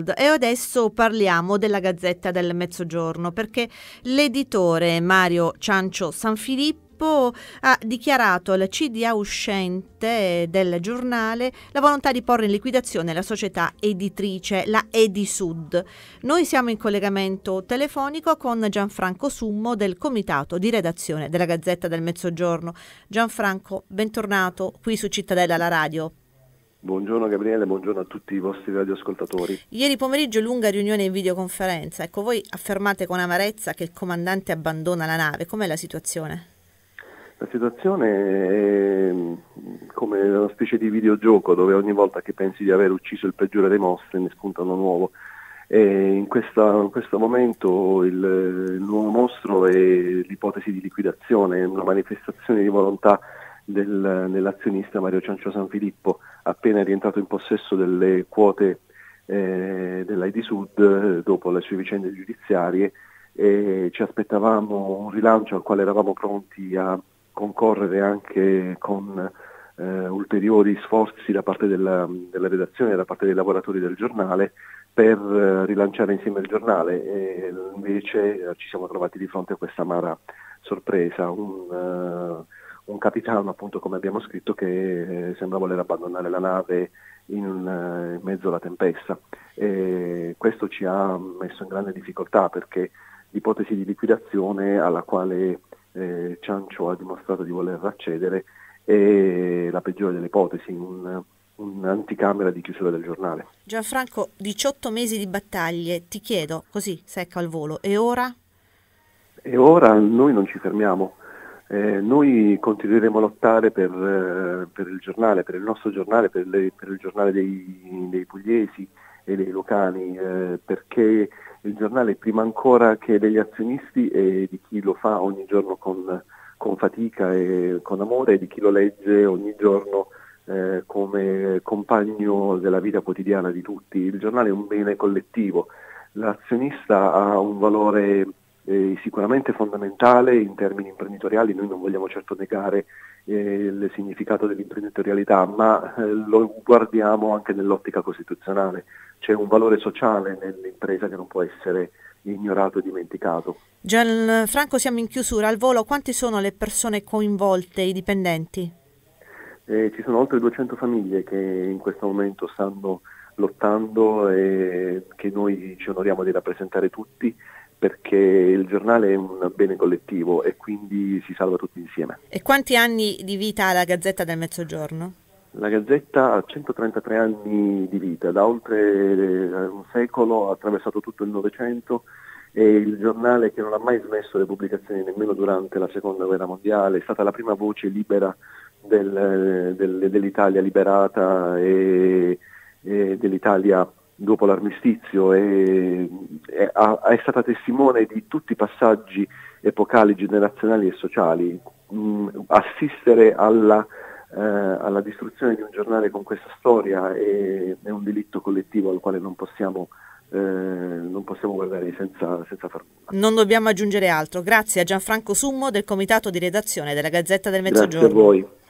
E adesso parliamo della Gazzetta del Mezzogiorno, perché l'editore Mario Ciancio Sanfilippo ha dichiarato al CDA uscente del giornale la volontà di porre in liquidazione la società editrice, la Edisud. Noi siamo in collegamento telefonico con Gianfranco Summo del comitato di redazione della Gazzetta del Mezzogiorno. Gianfranco, bentornato qui su Cittadella, la radio. Buongiorno Gabriele, buongiorno a tutti i vostri radioascoltatori. Ieri pomeriggio lunga riunione in videoconferenza. Ecco, voi affermate con amarezza che il comandante abbandona la nave. Com'è la situazione? La situazione è come una specie di videogioco dove ogni volta che pensi di aver ucciso il peggiore dei mostri ne spunta uno nuovo. E in questo momento il nuovo mostro è l'ipotesi di liquidazione, una manifestazione di volontà dell'azionista Mario Ciancio Sanfilippo, appena rientrato in possesso delle quote della Edisud dopo le sue vicende giudiziarie, e ci aspettavamo un rilancio al quale eravamo pronti a concorrere anche con ulteriori sforzi da parte della redazione e da parte dei lavoratori del giornale per rilanciare insieme il giornale, e invece ci siamo trovati di fronte a questa amara sorpresa, un capitano, appunto, come abbiamo scritto, che sembra voler abbandonare la nave in mezzo alla tempesta. E questo ci ha messo in grande difficoltà, perché l'ipotesi di liquidazione alla quale Ciancio ha dimostrato di voler accedere è la peggiore delle ipotesi, un'anticamera di chiusura del giornale. Gianfranco, 18 mesi di battaglie, ti chiedo, così secco al volo, e ora? E ora noi non ci fermiamo. Noi continueremo a lottare per il giornale, per il nostro giornale, per il giornale dei pugliesi e dei lucani, perché il giornale, prima ancora che degli azionisti e di chi lo fa ogni giorno con fatica e con amore, e di chi lo legge ogni giorno come compagno della vita quotidiana di tutti. Il giornale è un bene collettivo, l'azionista ha un valore sicuramente fondamentale in termini imprenditoriali. Noi non vogliamo certo negare il significato dell'imprenditorialità, ma lo guardiamo anche nell'ottica costituzionale. C'è un valore sociale nell'impresa che non può essere ignorato e dimenticato. Gianfranco, siamo in chiusura al volo. Quante sono le persone coinvolte, i dipendenti? Ci sono oltre 200 famiglie che in questo momento stanno lottando e che noi ci onoriamo di rappresentare tutti, perché il giornale è un bene collettivo e quindi si salva tutti insieme. E quanti anni di vita ha la Gazzetta del Mezzogiorno? La Gazzetta ha 133 anni di vita, da oltre un secolo, ha attraversato tutto il Novecento, è il giornale che non ha mai smesso le pubblicazioni nemmeno durante la Seconda Guerra Mondiale, è stata la prima voce libera dell'Italia liberata e dell'Italia dopo l'armistizio, è stata testimone di tutti i passaggi epocali, generazionali e sociali. Assistere alla distruzione di un giornale con questa storia è un delitto collettivo al quale non possiamo guardare senza far nulla. Non dobbiamo aggiungere altro. Grazie a Gianfranco Summo del comitato di redazione della Gazzetta del Mezzogiorno. Grazie a voi.